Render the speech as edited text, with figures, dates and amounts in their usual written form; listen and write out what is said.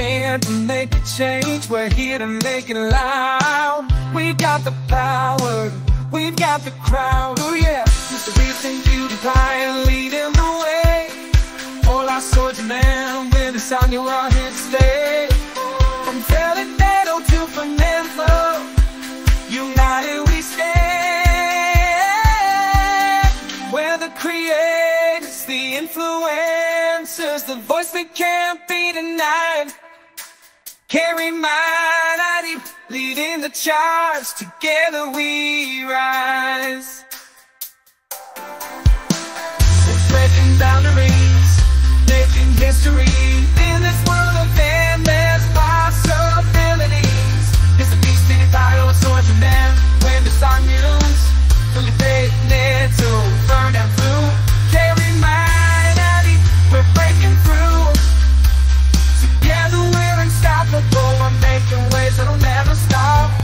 here to make a change, we're here to make it loud. We've got the power, we've got the crowd. Oh yeah, MrBeast and PewDiePie leading the way. HolaSoyGerman, Whinderssonnunes, you are here to stay. From Felipe Neto to Fernanfloo, united we stand. We're the creators, the influencers, the voice that can't be denied. CarryMinatI, leading the charge, together we rise. We're breaking boundaries, making history.